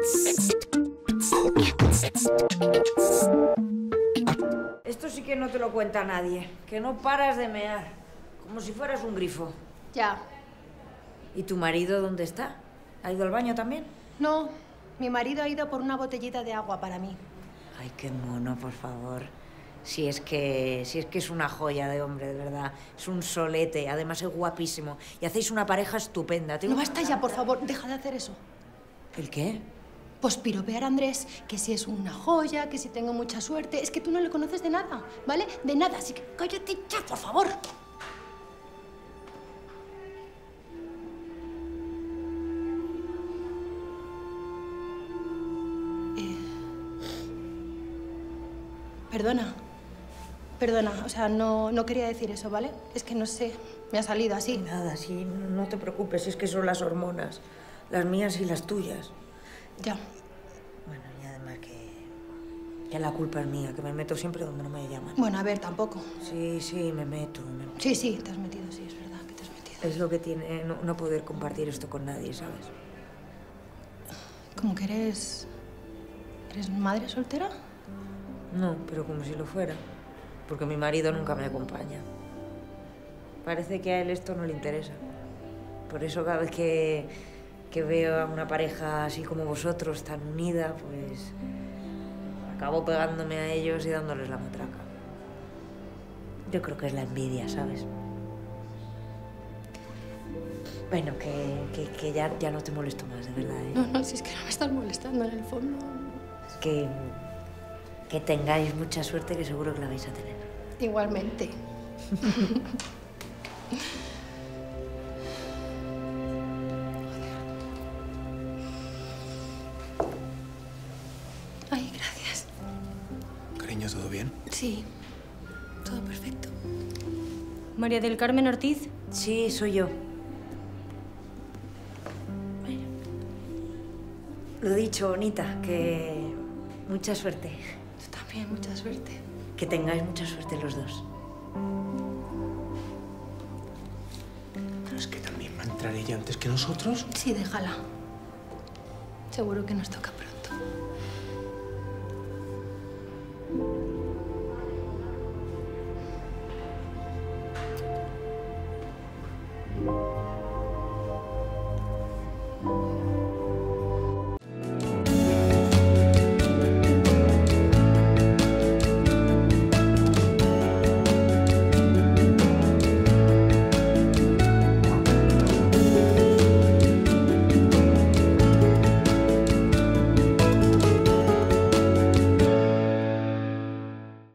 Esto sí que no te lo cuenta nadie. Que no paras de mear. Como si fueras un grifo. Ya. ¿Y tu marido dónde está? ¿Ha ido al baño también? No, mi marido ha ido por una botellita de agua para mí. Ay, qué mono, por favor. Si es que es una joya de hombre, de verdad. Es un solete, además es guapísimo. Y hacéis una pareja estupenda. No, basta ya, por favor, deja de hacer eso. ¿El qué? Pues piropear a Andrés, que si es una joya, que si tengo mucha suerte. Es que tú no le conoces de nada, ¿vale? De nada, así que cállate ya, por favor. Perdona, o sea, no quería decir eso, ¿vale? Es que no sé, me ha salido así. Nada, sí, no te preocupes, es que son las hormonas. Las mías y las tuyas. Ya. Bueno, y además que la culpa es mía, que me meto siempre donde no me llaman. Bueno, a ver, tampoco. Sí, me meto. Sí, te has metido, sí, es verdad que te has metido. Es lo que tiene no poder compartir esto con nadie, ¿sabes? ¿Cómo que eres madre soltera? No, pero como si lo fuera. Porque mi marido nunca me acompaña. Parece que a él esto no le interesa. Por eso cada vez que veo a una pareja así como vosotros, tan unida, pues acabo pegándome a ellos y dándoles la matraca. Yo creo que es la envidia, ¿sabes? Bueno, que ya no te molesto más, de verdad, ¿eh? No, si es que no me estás molestando en el fondo. Que tengáis mucha suerte, que seguro que la vais a tener. Igualmente. Ay, gracias. Cariño, ¿todo bien? Sí, todo perfecto. ¿María del Carmen Ortiz? Sí, soy yo. Bueno. Lo dicho, bonita, que mucha suerte. Tú también, mucha suerte. Que tengáis mucha suerte los dos. ¿Pero es que también va a entrar ella antes que nosotros? Sí, déjala. Seguro que nos toca pronto.